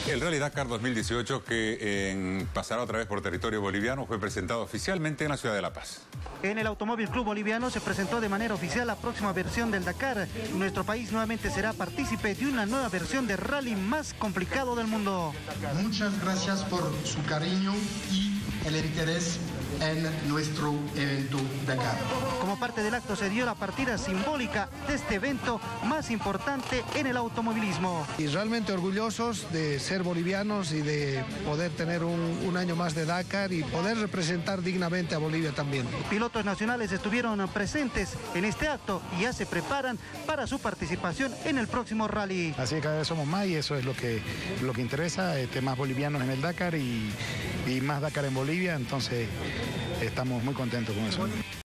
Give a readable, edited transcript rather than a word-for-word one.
El Rally Dakar 2018, que pasará otra vez por territorio boliviano, fue presentado oficialmente en la ciudad de La Paz. En el Automóvil Club Boliviano se presentó de manera oficial la próxima versión del Dakar. Nuestro país nuevamente será partícipe de una nueva versión de rally más complicado del mundo. Muchas gracias por su cariño y el interés en nuestro evento Dakar. Como parte del acto se dio la partida simbólica de este evento más importante en el automovilismo. Y realmente orgullosos de ser bolivianos y de poder tener un año más de Dakar y poder representar dignamente a Bolivia también. Pilotos nacionales estuvieron presentes en este acto y ya se preparan para su participación en el próximo rally. Así que cada vez somos más y eso es lo que interesa, más bolivianos en el Dakar y más Dakar en Bolivia, entonces estamos muy contentos con eso.